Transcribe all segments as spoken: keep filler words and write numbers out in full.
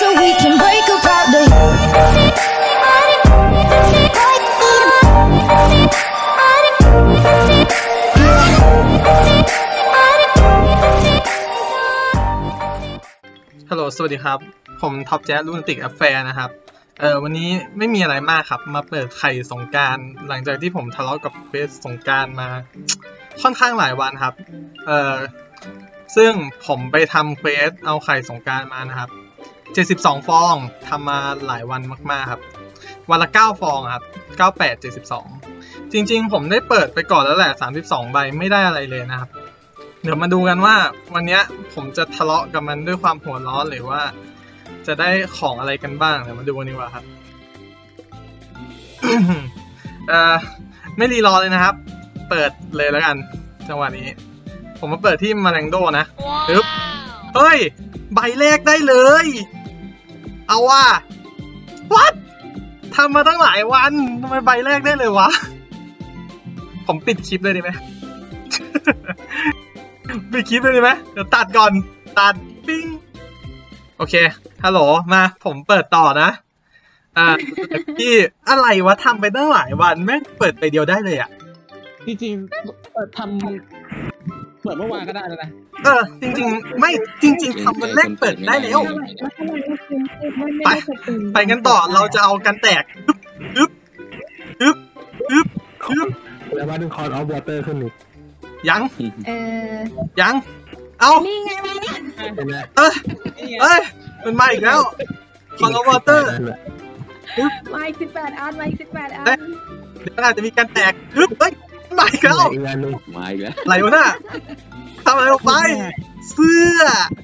we can break apart the ฮัลโหลสวัสดีครับผมท็อปแจ๊สลูนาติกแอฟแฟร์นะครับเออวันนี้ไม่มีอะไรมากครับมาเปิดไข่สงกรานต์หลังจากที่ผมทะเลาะกับเฟสสงกรานต์มาค่อนข้างหลายวันครับเออซึ่งผมไปทำเควสเอาไข่สงกรานต์มานะครับเจ็ดสิบสองฟองทำมาหลายวันมากๆครับวันละเก้าฟองครับเก้า แปด เจ็ดสิบสองจริงๆผมได้เปิดไปก่อนแล้วแหละสามสิบสองใบไม่ได้อะไรเลยนะครับเดี๋ยวมาดูกันว่าวันนี้ผมจะทะเลาะกับมันด้วยความหัวร้อนหรือว่าจะได้ของอะไรกันบ้างเดี๋ยวมาดูกันดีกว่าครับ เอ่อไม่รีรอเลยนะครับเปิดเลยแล้วกันจังหวะนี้ผมมาเปิดที่มาแรงโดนะปึ๊บเฮ้ยใบแรกได้เลยเอาว่ะ what ทำมาตั้งหลายวันทำไมใบแรกได้เลยวะผมปิดคลิปเลยดีไหม ปิดคลิปเลยดีไหมเดี๋ยวตัดก่อนตัดปิ้งโอเคฮัลโหลมาผมเปิดต่อนะอ่าพี่อะไรวะทำไปตั้งหลายวันแม่งเปิดไปเดียวได้เลยอ่ะจริงๆทำเปิดเมื่อวานก็ได้แล้วนะเออจริงๆไม่จริงๆทำวันแรกเปิดได้แล้วไปไปกันต่อเราจะเอากันแตกอึ๊บอึ๊บอึ๊บอึ๊บแล้วว่าดึงคอร์ดออฟวอเตอร์ขึ้นอีกยังเออยังเอานี่ไงมาเนี่ยเออเอ้ยมันมาอีกแล้วคอร์ดออฟวอเตอร์มาอีกสิบแปดอันมาอีกสิบแปดอันเดี๋ยวอาจจะมีการแตกอึ๊บเฮ้ยมาอีกแล้วมาอีกแล้วไหลวะน่ะทำอะไรลงไปเสื้อ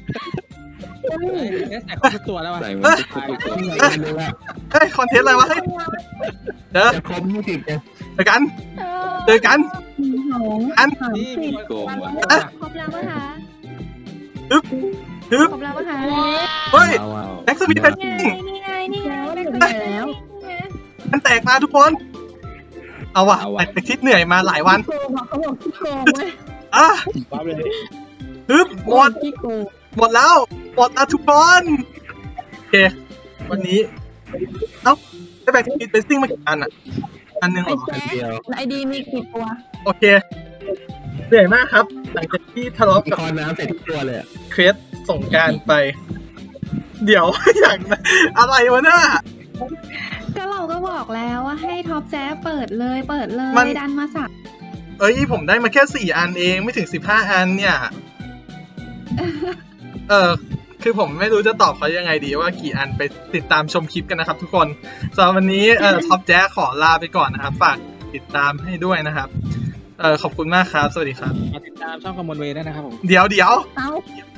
ใส่ครบทุกตัวแล้ววะใส่มันทุกตัวเฮ้ยคอนเทนต์อะไรวะเดี๋ยวครบยี่สิบเนี่ยเจอกันเจอกันอันนี่โกงว่ะครบแล้วมั้งคะฮึบฮึบครบแล้วมั้งคะเฮ้ยแอ็กซ์มิดเป็นจริงนี่ไงนี่ไงแล้วมันแตกมาทุกคนเอาว่ะแต่คิดเหนื่อยมาหลายวันเขาบอกที่โกงเว้ยอ่ะฮึบหมดหมดแล้วหมดแล้วทุกคนโอเควันนี้เอ้าได้แบกคิดเป็นซิ่งมากี่อันอ่ะอันหนึ่งหรออันเดียวไอดีมีกี่ตัวโอเคเหนื่อยมากครับหลังจากที่ทะเลาะกับคอน้ำใส่ทุกตัวเลยเครสส่งการไปเดี๋ยวอย่างอะไรวะน่ะก็เราก็บอกแล้วว่าให้ท็อปแจ๊เปิดเลยเปิดเลยดันมาสักเอ้ยผมได้มาแค่สี่อันเองไม่ถึงสิบห้าอันเนี่ยเออคือผมไม่รู้จะตอบเขายังไงดีว่ากี่อันไปติดตามชมคลิปกันนะครับทุกคนสำหรับวันนี้เอ่อท็อปแจ๊ขอลาไปก่อนนะครับฝากติดตามให้ด้วยนะครับเออขอบคุณมากครับสวัสดีครับติดตามช่องคอมมอนเวย์ได้นะครับผมเดี๋ยวเดี๋ยว